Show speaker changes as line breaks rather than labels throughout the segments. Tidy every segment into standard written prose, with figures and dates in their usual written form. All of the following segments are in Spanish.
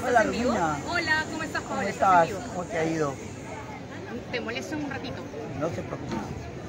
Hola,
en vivo?
Rubina.
Hola, ¿cómo estás, Paola?
¿Cómo
¿Estás en
estás?
vivo?
¿Cómo te ha ido?
Te molesto en un ratito.
No te preocupes.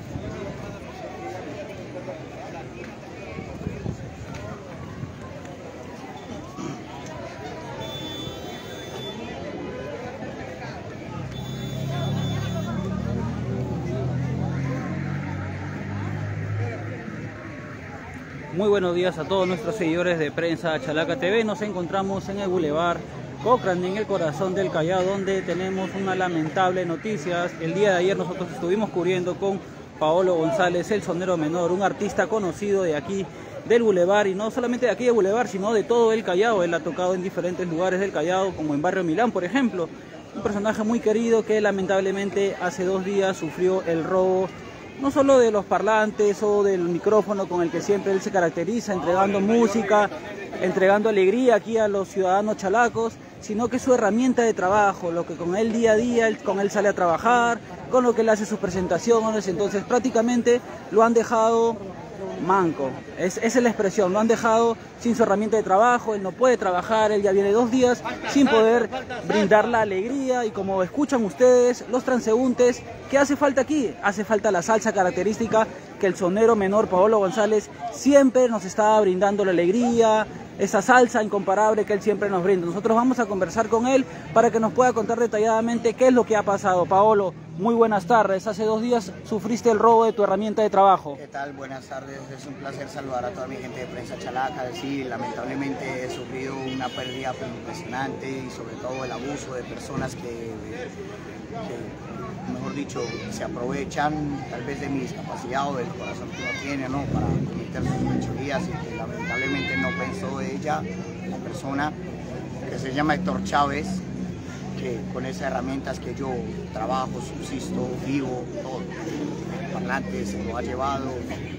Muy buenos días a todos nuestros seguidores de Prensa Chalaca TV. Nos encontramos en el Boulevard Cochrane, en el corazón del Callao, donde tenemos una lamentable noticia. El día de ayer nosotros estuvimos cubriendo con Paolo González, el sonero menor, un artista conocido de aquí del Boulevard, y no solamente de aquí del Boulevard, sino de todo el Callao. Él ha tocado en diferentes lugares del Callao, como en Barrio Milán, por ejemplo. Un personaje muy querido que lamentablemente hace 2 días sufrió el robo no solo de los parlantes o del micrófono con el que siempre él se caracteriza, entregando música, entregando alegría aquí a los ciudadanos chalacos, sino que su herramienta de trabajo, lo que con él día a día, con él sale a trabajar, con lo que él hace sus presentaciones. Entonces prácticamente lo han dejado manco, esa es la expresión, lo han dejado sin su herramienta de trabajo. Él no puede trabajar, él ya viene 2 días sin poder brindar la alegría, y como escuchan ustedes, los transeúntes, ¿qué hace falta aquí? Hace falta la salsa característica que el sonero menor Paolo González siempre nos está brindando, la alegría, esa salsa incomparable que él siempre nos brinda. Nosotros vamos a conversar con él para que nos pueda contar detalladamente qué es lo que ha pasado. Paolo, muy buenas tardes. Hace 2 días sufriste el robo de tu herramienta de trabajo.
¿Qué tal? Buenas tardes. Es un placer saludar a toda mi gente de Prensa Chalaca. Sí, lamentablemente he sufrido una pérdida impresionante, y sobre todo el abuso de personas que mejor dicho, se aprovechan tal vez de mi discapacidad o del corazón que uno tiene, ¿no?, para cometer sus fechorías, y que lamentablemente no pensó ella, la persona que se llama Héctor Chávez, que con esas herramientas que yo trabajo, subsisto, vivo, todo, el parlante se lo ha llevado.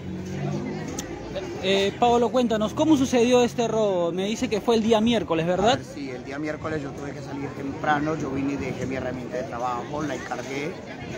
Paolo, cuéntanos, ¿cómo sucedió este robo? Me dice que fue el día miércoles, ¿verdad?
Sí, el día miércoles yo tuve que salir temprano, yo vine y dejé mi herramienta de trabajo, la encargué.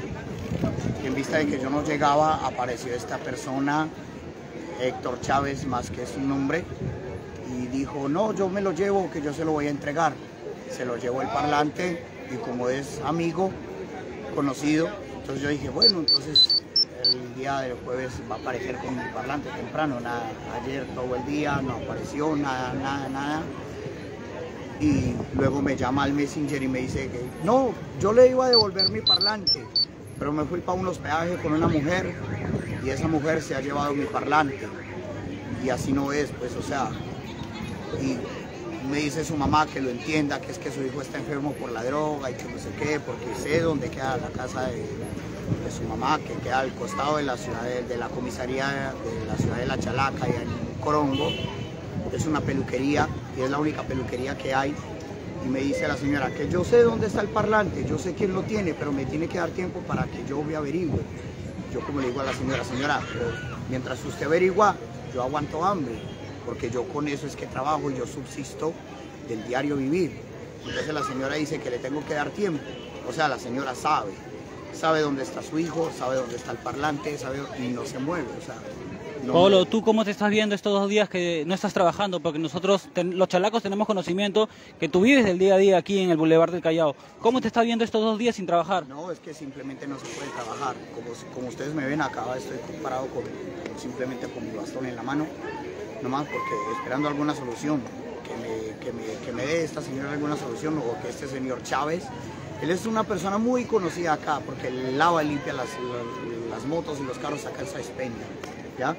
En vista de que yo no llegaba, apareció esta persona, Héctor Chávez, más que su nombre, y dijo, no, yo me lo llevo, que yo se lo voy a entregar. Se lo llevó el parlante, y como es amigo, conocido, entonces yo dije, bueno, entonces el día del jueves va a aparecer con mi parlante temprano. Nada, ayer todo el día no apareció, nada. Y luego me llama al Messenger y me dice que no, yo le iba a devolver mi parlante, pero me fui para un hospedaje con una mujer, y esa mujer se ha llevado mi parlante. Y así no es, pues, o sea, y me dice su mamá que lo entienda, que es que su hijo está enfermo por la droga y que no sé qué, porque sé dónde queda la casa de su mamá, que queda al costado de la ciudad de la comisaría de la ciudad de La Chalaca, y en Corongo. Es una peluquería, y es la única peluquería que hay. Y me dice la señora que yo sé dónde está el parlante, yo sé quién lo tiene, pero me tiene que dar tiempo para que yo me averigüe. Yo como le digo a la señora, pero mientras usted averigua, yo aguanto hambre, porque yo con eso es que trabajo, y yo subsisto del diario vivir. Entonces la señora dice que le tengo que dar tiempo. O sea, la señora sabe dónde está su hijo, sabe dónde está el parlante, y no se mueve, o sea. No.
Paolo, ¿tú cómo te estás viendo estos 2 días que no estás trabajando? Porque nosotros, los chalacos, tenemos conocimiento que tú vives del día a día aquí en el Boulevard del Callao. ¿Cómo te estás viendo estos 2 días sin trabajar?
No, es que simplemente no se puede trabajar. Como ustedes me ven acá, estoy parado simplemente con mi bastón en la mano, nomás porque esperando alguna solución, que me dé esta señora alguna solución, o que este señor Chávez. Él es una persona muy conocida acá, porque él lava y limpia las motos y los carros acá en Sáenz Peña, ¿ya?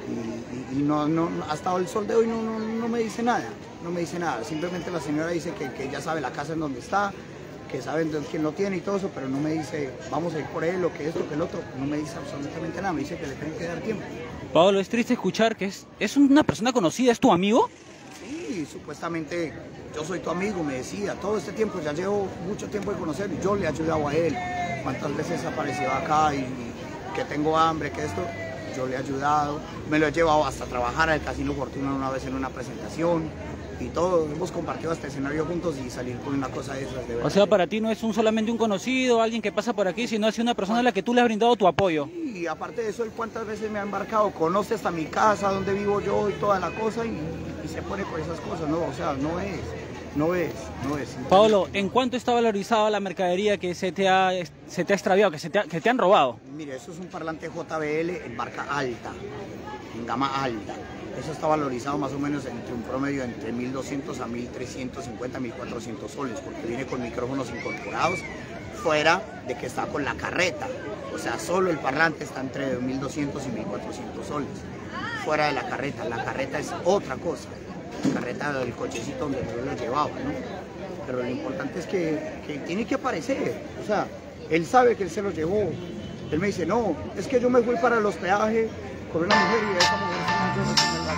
Y no, hasta el sol de hoy no me dice nada, Simplemente la señora dice que ya sabe la casa en donde está, que saben quién lo tiene y todo eso, pero no me dice, vamos a ir por él, o que esto, que el otro. No me dice absolutamente nada, me dice que le tengo que dar tiempo.
Paolo, es triste escuchar que es una persona conocida, ¿es tu amigo?
Sí, supuestamente yo soy tu amigo, me decía, todo este tiempo, ya llevo mucho tiempo de conocerlo, yo le he ayudado a él. Cuántas veces apareció acá y que tengo hambre, que esto, yo le he ayudado, me lo he llevado hasta trabajar al Casino Fortuna una vez en una presentación, y todo, hemos compartido este escenario juntos, y salir con una cosa de esas, de verdad.
O sea, para ti no es solamente un conocido, alguien que pasa por aquí, sino es una persona a la que tú le has brindado tu apoyo.
Y aparte de eso, él cuántas veces me ha embarcado, conoce hasta mi casa, donde vivo yo y toda la cosa, y se pone por esas cosas, no, o sea, no es. No es.
Pablo, ¿en cuánto está valorizada la mercadería que se te ha extraviado, que te han robado?
Mire, eso es un parlante JBL en marca alta, en gama alta. Eso está valorizado más o menos entre un promedio entre 1.200 a 1.350, 1.400 soles, porque viene con micrófonos incorporados, fuera de que está con la carreta. O sea, solo el parlante está entre 1.200 y 1.400 soles, fuera de la carreta es otra cosa. La carreta del cochecito donde yo lo llevaba, ¿no? Pero lo importante es que tiene que aparecer, o sea, él sabe que él se lo llevó. Él me dice, no, es que yo me fui para los peajes con una mujer y esa mujer se me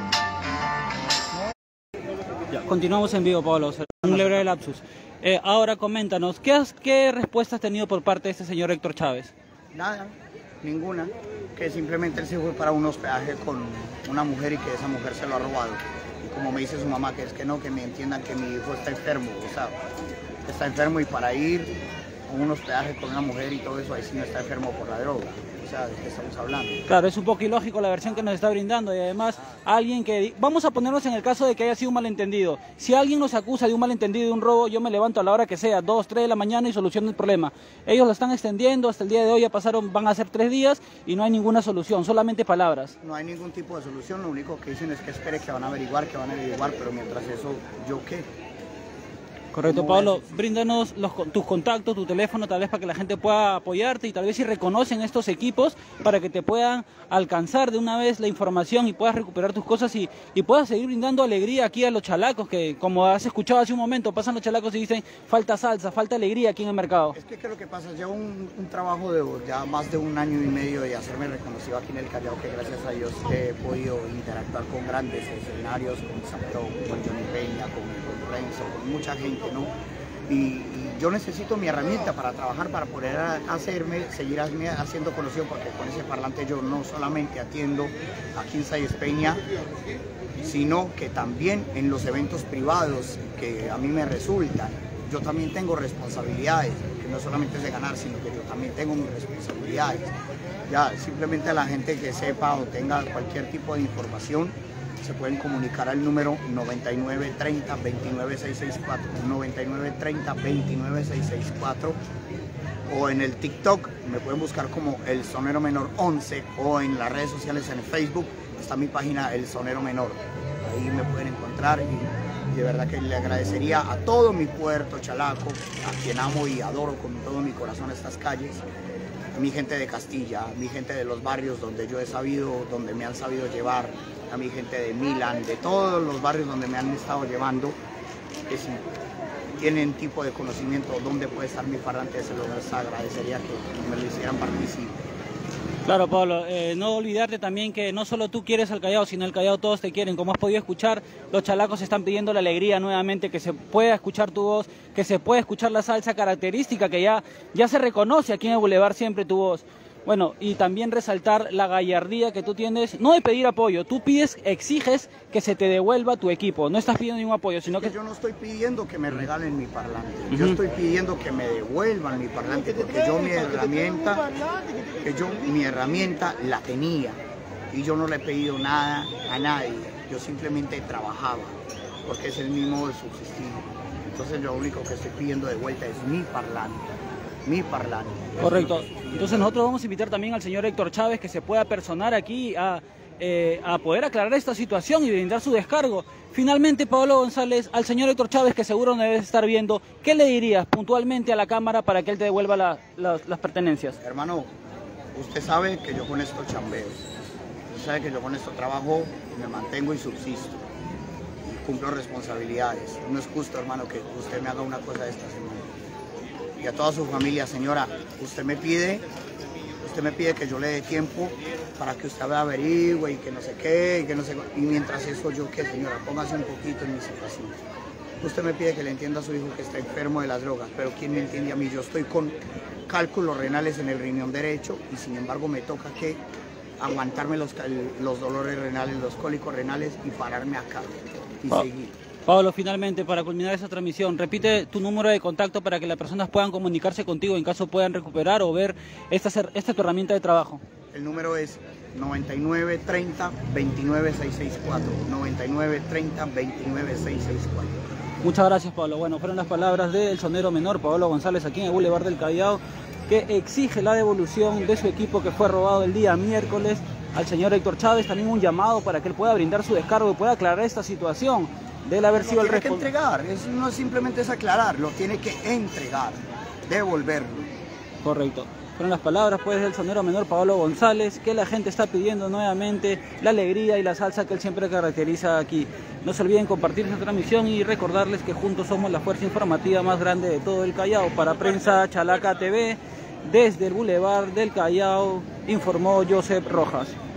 la llevaba.
Ya, continuamos en vivo, Pablo, un leve lapsus. Ahora coméntanos, ¿qué respuesta has tenido por parte de este señor Héctor Chávez?
Nada, ninguna, que simplemente él se fue para unos peajes con una mujer y que esa mujer se lo ha robado. Como me dice su mamá, que es que no, que me entiendan que mi hijo está enfermo, o sea, está enfermo y para ir a unos peajes con una mujer y todo eso, ahí sí no está enfermo por la droga, o sea, ¿de qué estamos hablando?
Claro, es un poco ilógico la versión que nos está brindando y además alguien que, vamos a ponernos en el caso de que haya sido un malentendido, si alguien nos acusa de un malentendido, de un robo, yo me levanto a la hora que sea, 2, 3 de la mañana y soluciono el problema. Ellos lo están extendiendo, hasta el día de hoy ya pasaron, van a ser 3 días y no hay ninguna solución, solamente palabras.
No hay ningún tipo de solución, lo único que dicen es que espere que van a averiguar, pero mientras eso, ¿yo qué?
Correcto, Pablo, bríndanos tus contactos, tu teléfono, tal vez para que la gente pueda apoyarte y tal vez si reconocen estos equipos para que te puedan alcanzar de una vez la información y puedas recuperar tus cosas y puedas seguir brindando alegría aquí a los chalacos, que como has escuchado hace un momento, pasan los chalacos y dicen falta salsa, falta alegría aquí en el mercado.
Es que ¿qué es lo que pasa? Llevo un trabajo de ya más de 1 año y medio de hacerme reconocido aquí en el Callao, que gracias a Dios he podido interactuar con grandes escenarios, con Sapro, con Johnny Peña, con Renzo, con mucha gente, ¿no? Y yo necesito mi herramienta para trabajar, para poder seguir haciendo conocido, porque con ese parlante yo no solamente atiendo aquí en Sayes Peña, sino que también en los eventos privados que a mí me resultan. Yo también tengo responsabilidades, que no solamente es de ganar, sino que yo también tengo mis responsabilidades. Ya, simplemente a la gente que sepa o tenga cualquier tipo de información, se pueden comunicar al número 9930-29664, 9930-29664, o en el TikTok me pueden buscar como El Sonero Menor 11, o en las redes sociales en Facebook está mi página El Sonero Menor. Ahí me pueden encontrar y de verdad que le agradecería a todo mi puerto chalaco, a quien amo y adoro con todo mi corazón estas calles, a mi gente de Castilla, a mi gente de los barrios donde yo he sabido, donde me han sabido llevar, a mi gente de Milán, de todos los barrios donde me han estado llevando, que si tienen tipo de conocimiento dónde puede estar mi parlante, se los agradecería que me lo hicieran partícipe.
Claro, Pablo, no olvidarte también que no solo tú quieres al Callao, sino el Callao todos te quieren. Como has podido escuchar, los chalacos están pidiendo la alegría nuevamente, que se pueda escuchar tu voz, que se pueda escuchar la salsa característica, que ya se reconoce aquí en el Boulevard siempre tu voz. Bueno, y también resaltar la gallardía que tú tienes, no de pedir apoyo, tú exiges que se te devuelva tu equipo, no estás pidiendo ningún apoyo, sino que...
Yo no estoy pidiendo que me regalen mi parlante, yo estoy pidiendo que me devuelvan mi parlante, porque yo mi herramienta la tenía, y yo no le he pedido nada a nadie, yo simplemente trabajaba, porque ese es mi modo de subsistir. Entonces lo único que estoy pidiendo de vuelta es mi parlante. Correcto.
Entonces nosotros vamos a invitar también al señor Héctor Chávez que se pueda personar aquí a poder aclarar esta situación y brindar su descargo. Finalmente, Pablo González, al señor Héctor Chávez, que seguro no debes estar viendo, ¿qué le dirías puntualmente a la cámara para que él te devuelva las pertenencias?
Hermano, usted sabe que yo con esto chambeo, usted sabe que yo con esto trabajo, me mantengo y subsisto, y cumplo responsabilidades. No es justo, hermano, que usted me haga una cosa de esta semana. Y a toda su familia, señora, usted me pide que yo le dé tiempo para que usted averigüe y que no sé qué, y mientras eso yo, ¿qué, señora? Póngase un poquito en mi situación. Usted me pide que le entienda a su hijo que está enfermo de las drogas, pero ¿quién me entiende a mí? Yo estoy con cálculos renales en el riñón derecho y sin embargo me toca que aguantarme los dolores renales, los cólicos renales y pararme acá y seguir.
Pablo, finalmente, para culminar esta transmisión, repite tu número de contacto para que las personas puedan comunicarse contigo en caso puedan recuperar o ver esta tu herramienta de trabajo.
El número es 99 30 29 664. 99 30 29 664.
Muchas gracias, Pablo. Bueno, fueron las palabras del sonero menor Pablo González aquí en el Boulevard del Callao, que exige la devolución de su equipo que fue robado el día miércoles al señor Héctor Chávez. También un llamado para que él pueda brindar su descargo y pueda aclarar esta situación del haber sido el responsable.
Tiene que entregar, eso no simplemente es aclarar, lo tiene que entregar, devolverlo.
Correcto. Fueron las palabras pues del sonero menor Pablo González, que la gente está pidiendo nuevamente la alegría y la salsa que él siempre caracteriza aquí. No se olviden compartir esta transmisión y recordarles que juntos somos la fuerza informativa más grande de todo el Callao. Para Prensa Chalaca TV, desde el Boulevard del Callao, informó Joseph Rojas.